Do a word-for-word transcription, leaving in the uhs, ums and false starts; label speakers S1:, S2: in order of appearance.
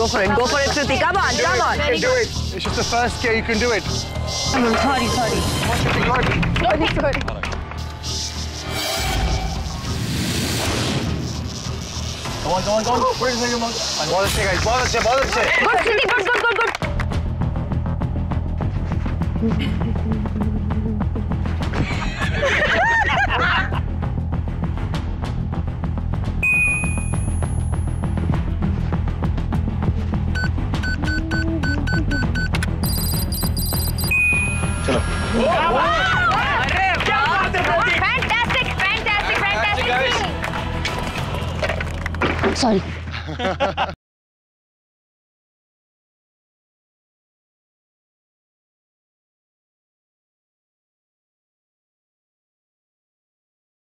S1: Go for it. Go for it, Sriti. Come on, come on.
S2: You can do it. It's just the first gear. You can do it.
S1: Sorry, sorry. Sorry, sorry.
S2: Go on, go on, go on. Where is your mouth? बहुत अच्छे guys, बहुत अच्छे, बहुत अच्छे.
S1: Good, Sriti. Good, good, good, good.
S2: चलो.
S1: Fantastic, fantastic, fantastic. Sorry.